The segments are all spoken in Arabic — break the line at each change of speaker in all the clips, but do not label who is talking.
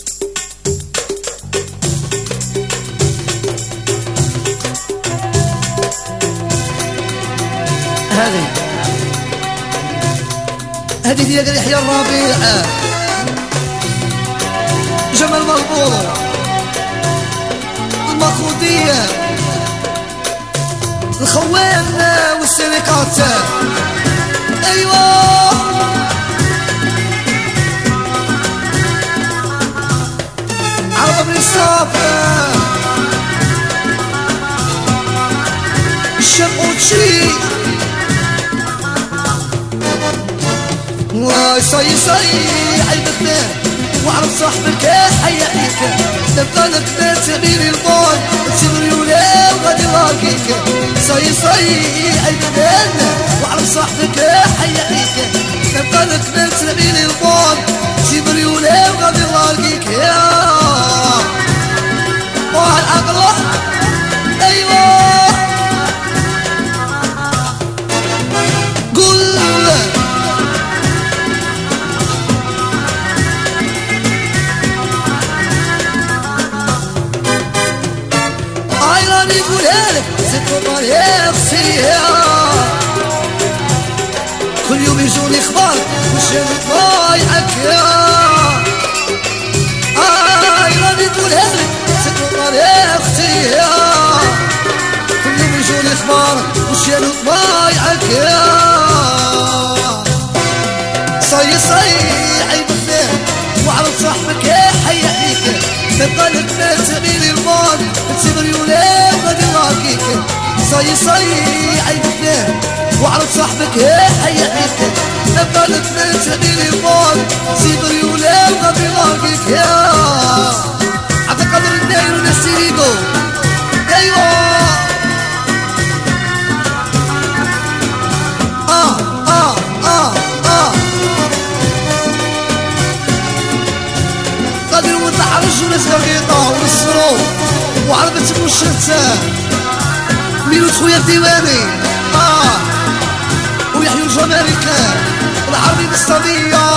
هذه ديال يحيى الربيع جمال مغبور المخوضية الخوان والسرقات. ايوا عرب بن صافا الشموتشي صي عيبتنا وعرف صاحبك حي عليك تبقى لك ما تعميري البون تسيب ولا وغادي راكيك. صي عيبتنا وعرف صاحبك حي عليك تبقى لك ما تعميري البون تسيب ولا وغادي راكيك. يا وهالعقل ايوا كل يوم يجوني اخبار وش ضايعك يا راني نقولها لك ستوطر يا اختي يا كل يوم يجوني اخبار وش ضايعك يا صي عيبتنا وعرف صاحبك يا حي عليك تبقى لك ما تعميري الماض تسيب ريولي غادي راكيك. صي عيبتنا وعرف صاحبك يا حي عليك تبقى لك ما تعميري الماض تسيب ريولي غادي راكيك. يا عبد القادر الداير ونسيريدو ايوا قادر ونتحرج ونسقى غيطة ونصرو وعربت المشرتة ميلوت خويا الديواني ويحيو الجمالك العربي بالصدية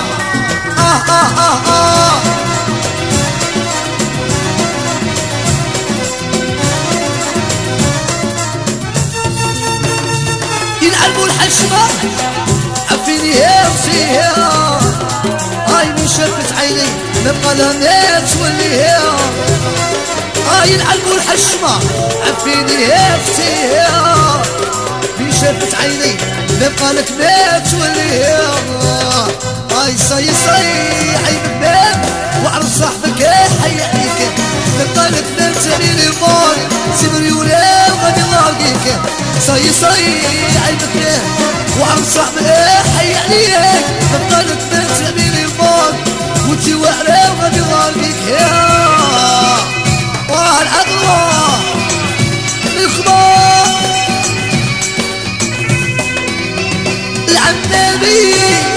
يلعبوا الحشمة عفيني يا وسيها هاي من شافت عيني نبقى لها ما توليها يلعبوا الحشمة عفيني يا وسيها من شافت عيني نبقى لك ما توليها. صي عيب الباب وعرف صاحبك يا حي عليك نبقى لك ما تعميري البار سيب ريولي وغادي راكيك. صي عيب الباب وعرف صاحبك يا حي عليك نبقى لك ما تعميري البار وانتي واعرة وغادي راكيك. يا وهالعقلة الخبار العنابي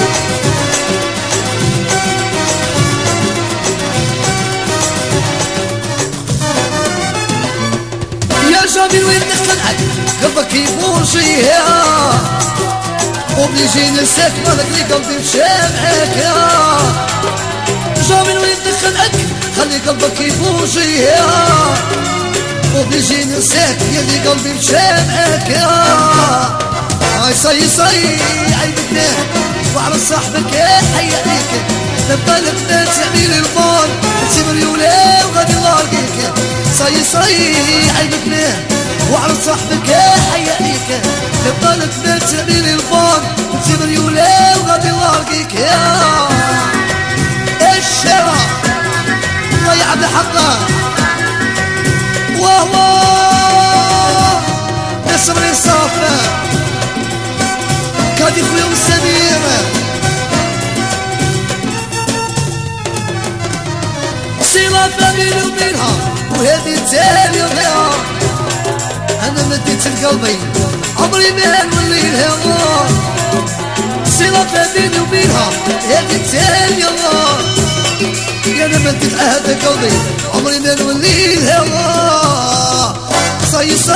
يا جميل وين دخلك قلبك يفوشي وبليجي نساك مالك لي قلبي مشى معاك. يا جميل وين دخلك خلي قلبك يفوشي وبليجي نساك يلي قلبي مشى معاك. يا صي عيبتنا وعرف صاحبك يا حي عليك نبقى لك ما تعميري البار تسيب ريولي وغادي راكيك. صي عيبتنا وعرف صاحبك يا حي عليك نبقى لك ما تعميري البار تسيب ريولي وغادي راكيك. يا الشارع الله يعبد حقه وهو نصبري صافا كادي خويا والسمير صلة بيني وبينها وهذه تالي غيرها أنا مديت لقلبي عمري ما نولي لها. صلة بيني وبينها هذه تالي غيرها أنا مديت لهذا قلبي عمري ما نولي لها. صي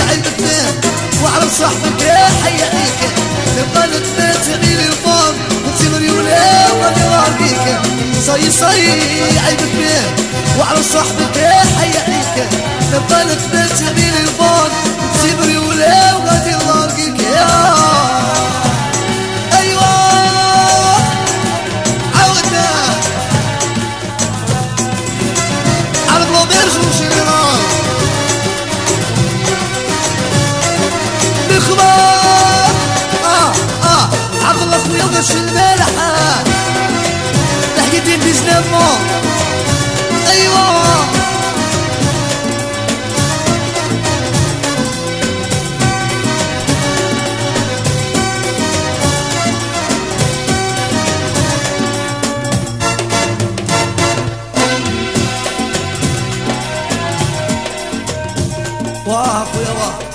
عيبتنا وعرف صاحبك يا حي عليك نبقى لك ما تعميري البار تمري ولا غادي غارقيك صي عيبك بيه وعلى صاحبك حي عليك نبالك بنت بين البون تمري ولا غادي غارقيك يا ايوا عاودنا على بلوبيرج وشيران نخبار عقل اخويا وقش الملحة لحقتي بجنبو ايوا واه اخويا واه